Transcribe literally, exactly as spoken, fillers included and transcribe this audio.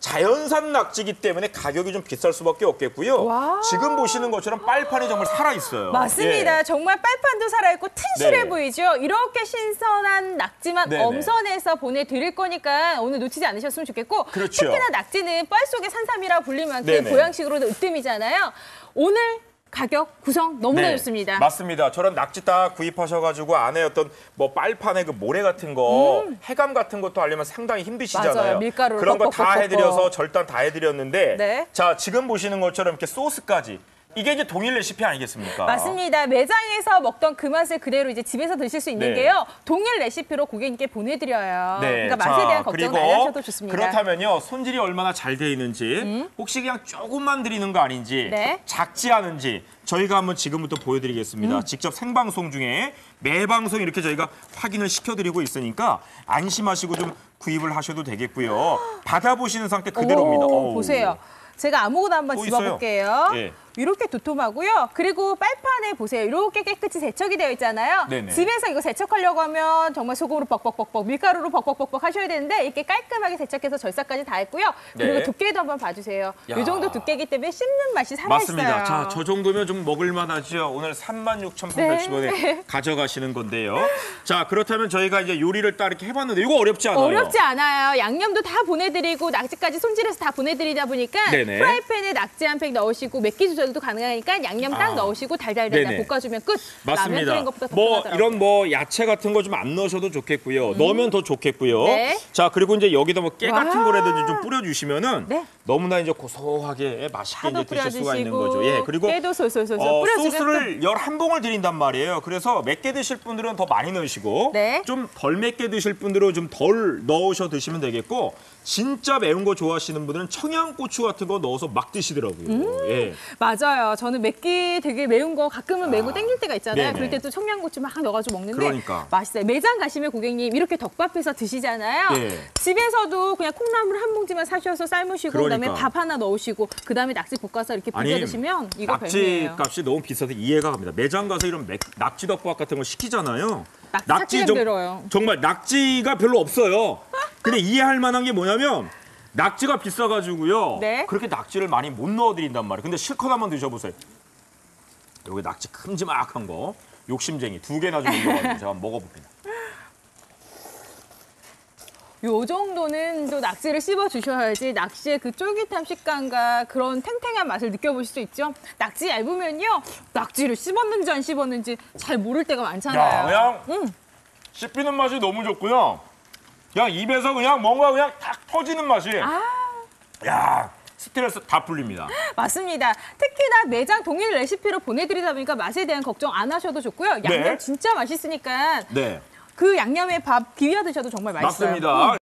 자연산 낙지이기 때문에 가격이 좀 비쌀 수밖에 없겠고요. 와. 지금 보시는 것처럼 빨판이 정말 살아있어요. 맞습니다. 예. 정말 빨판도 살아있고 튼실해 네. 보이죠? 이렇게 신선한 낙지만 네네. 엄선해서 보내드릴 거니까 오늘 놓치지 않으셨으면 좋겠고 그렇죠. 특히나 낙지는 뻘 속의 산삼이라 불릴 만큼 네네. 보양식으로도 으뜸이잖아요. 오늘 가격 구성 너무나 네, 좋습니다. 맞습니다. 저런 낙지 딱 구입하셔가지고 안에 어떤 뭐 빨판에 그 모래 같은 거, 음. 해감 같은 것도 하려면 상당히 힘드시잖아요. 맞아요. 밀가루를 그런 거 다 뻑뻑뻑뻑. 해드려서 절단 다 해드렸는데, 네. 자 지금 보시는 것처럼 이렇게 소스까지. 이게 이제 동일 레시피 아니겠습니까? 맞습니다. 매장에서 먹던 그 맛을 그대로 이제 집에서 드실 수 있는 네. 게요. 동일 레시피로 고객님께 보내드려요. 네. 그러니까 맛에 자, 대한 걱정 그리고 안 하셔도 좋습니다. 그렇다면요. 손질이 얼마나 잘 돼 있는지, 음. 혹시 그냥 조금만 드리는 거 아닌지, 네. 작지 않은지 저희가 한번 지금부터 보여드리겠습니다. 음. 직접 생방송 중에 매방송 이렇게 저희가 확인을 시켜드리고 있으니까 안심하시고 좀 구입을 하셔도 되겠고요. 받아보시는 상태 그대로입니다. 오, 어우. 보세요. 제가 아무거나 한번 또 집어볼게요. 예. 이렇게 도톰하고요. 그리고 빨판에 보세요. 이렇게 깨끗이 세척이 되어 있잖아요. 네네. 집에서 이거 세척하려고 하면 정말 소금으로 벅벅벅벅, 밀가루로 벅벅벅벅 하셔야 되는데 이렇게 깔끔하게 세척해서 절삭까지 다 했고요. 그리고 네. 두께도 한번 봐주세요. 야. 이 정도 두께이기 때문에 씹는 맛이 살아있어요. 맞습니다. 자, 저 정도면 좀 먹을만하죠. 오늘 삼만 육천팔백십 원에 네. 가져가시는 건데요. 자, 그렇다면 저희가 이제 요리를 딱 이렇게 해봤는데 이거 어렵지 않아요? 어렵지 않아요. 양념도 다 보내드리고 낙지까지 손질해서 다 보내드리다 보니까 네네. 프라이팬에 낙지 한 팩 넣으시고 맵기 조절도 가능하니까 양념 딱 아. 넣으시고 달달달달 네네. 볶아주면 끝. 라면 맞습니다. 끓인 것보다 더 뭐 편하더라고요. 이런 뭐 야채 같은 거 좀 안 넣으셔도 좋겠고요. 넣으면 더 좋겠고요. 네. 자, 그리고 이제 여기다 뭐 깨 같은 와. 거라든지 좀 뿌려주시면은 네. 너무나 이제 고소하게 맛있게 파도 이제 드실 수가 있는 뿌려주시고 거죠. 예, 그리고 깨도 솔솔솔솔 어, 뿌려주면 소스를 열한 봉을 드린단 말이에요. 그래서 맵게 드실 분들은 더 많이 넣으시고 네. 좀 덜 맵게 드실 분들은 좀 덜 넣으셔 드시면 되겠고 진짜 매운 거 좋아하시는 분들은 청양고추 같은 거 넣어서 막 드시더라고요. 음. 예. 맞아요. 저는 맵기 되게 매운 거 가끔은 매운 거 땡길 때가 있잖아요. 네네. 그럴 때 또 청양고추 막 넣어가지고 먹는데 그러니까. 맛있어요. 매장 가시면 고객님 이렇게 덮밥해서 드시잖아요. 네. 집에서도 그냥 콩나물 한 봉지만 사셔서 삶으시고 그러니까. 그다음에 밥 하나 넣으시고 그다음에 낙지 볶아서 이렇게 비벼 드시면 이거 낙지 별미예요. 값이 너무 비싸서 이해가 갑니다. 매장 가서 이런 맥- 낙지 덮밥 같은 거 시키잖아요. 낙지 찾기 정- 힘들어요. 정말 낙지가 별로 없어요. 근데 이해할 만한 게 뭐냐면 낙지가 비싸가지고요. 네. 그렇게 낙지를 많이 못 넣어드린단 말이에요. 근데 실컷 한번 드셔보세요. 여기 낙지 큼지막한 거 욕심쟁이 두 개나 좀 올려가지고 제가 한번 먹어봅니다. 요 정도는 또 낙지를 씹어 주셔야지 낙지의 그 쫄깃함 식감과 그런 탱탱한 맛을 느껴보실 수 있죠. 낙지 얇으면요, 낙지를 씹었는지 안 씹었는지 잘 모를 때가 많잖아요. 야, 그냥 음. 씹히는 맛이 너무 좋고요. 그냥 입에서 그냥 뭔가 그냥 탁 터지는 맛이. 아. 야, 스트레스 다 풀립니다. 맞습니다. 특히나 매장 동일 레시피로 보내드리다 보니까 맛에 대한 걱정 안 하셔도 좋고요. 양념 네. 진짜 맛있으니까 네. 그 양념에 밥 비벼 드셔도 정말 맛있어요. 맞습니다.